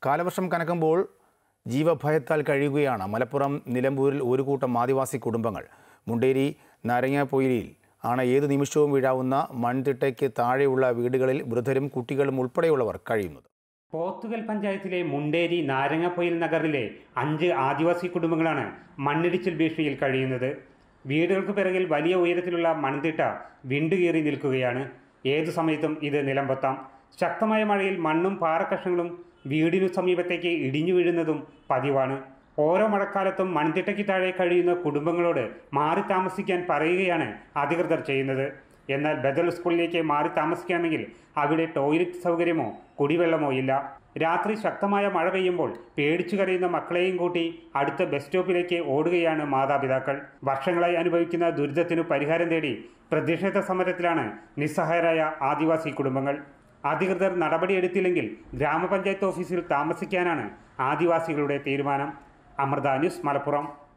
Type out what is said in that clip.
കാലവർഷം കനക്കുമ്പോൾ ജീവഭയത്താൽ കഴിയുകയാണ് മലപ്പുറം നിലമ്പൂരിൽ ഒരു കൂട്ടം ആദിവാസി കുടുംബങ്ങൾ. മുണ്ടേരി നാരങ്ങാപ്പൊയിലിൽ ആണ് ഏതു നിമിഷവും വീഴാവുന്ന മൺതിട്ടയ്ക്ക് താഴെയുള്ള വീടുകളിൽ വൃദ്ധരും കുട്ടികളും ഉൾപ്പെടെയുള്ളവർ കഴിയുന്നത്. പോത്തുകൽ പഞ്ചായത്തിലെ മുണ്ടേരി നാരങ്ങാപ്പൊയിൽ നഗറിലെ 5 ആദിവാസി കുടുംബങ്ങളാണ് മണ്ണിടിച്ചിൽ ഭീഷണിയിൽ കഴിയുന്നത്. വീടുകൾക്ക് പിറകിൽ വലിയ ഉയരത്തിലുള്ള മൺതിട്ട വിണ്ടുകീറി നിൽക്കുകയാണ്. ഏതു സമയത്തും ഇത് നിലംപൊത്താം. ശക്തമായ മഴയിൽ മണ്ണും പാറക്കഷ്ണങ്ങളും വീടിനു സമീപത്തേക്ക് ഇടിഞ്ഞു വീഴുന്നതും പതിവാണ്. ഓരോ മഴക്കാലത്തും മൺതിട്ടയ്ക്ക് താഴെ കഴിയുന്ന കുടുംബങ്ങളോട് മാറി താമസിക്കാൻ പറയുകയാണ് അധികൃതർ ചെയ്യുന്നത്. എന്നാൽ ബദൽ സ്കൂളിലേക്ക് മാറി താമസിക്കണമെങ്കിൽ അവിടെ ടോയ്ലറ്റ് സൗകര്യമോ കുടിവെള്ളമോ ഇല്ല. രാത്രി ശക്തമായ മഴ പെയ്യുമ്പോൾ പേടിച്ചു കരയുന്ന മക്കളെയും കൂട്ടി അടുത്ത ബസ് സ്റ്റോപ്പിലേക്ക് ഓടുകയാണ് മാതാപിതാക്കൾ. വർഷങ്ങളായി അനുഭവിക്കുന്ന ദുരിതത്തിനു പരിഹാരം തേടി പ്രതിഷേധ സമരത്തിലാണ് നിസ്സഹായരായ ആദിവാസി കുടുംബങ്ങൾ. അധികൃതർ നടപടിയെടുത്തില്ലെങ്കിൽ ഗ്രാമപഞ്ചായത്ത് ഓഫീസിൽ താമസിക്കാനാണ് ആദിവാസികളുടെ തീരുമാനം. അമൃത ന്യൂസ്, മലപ്പുറം.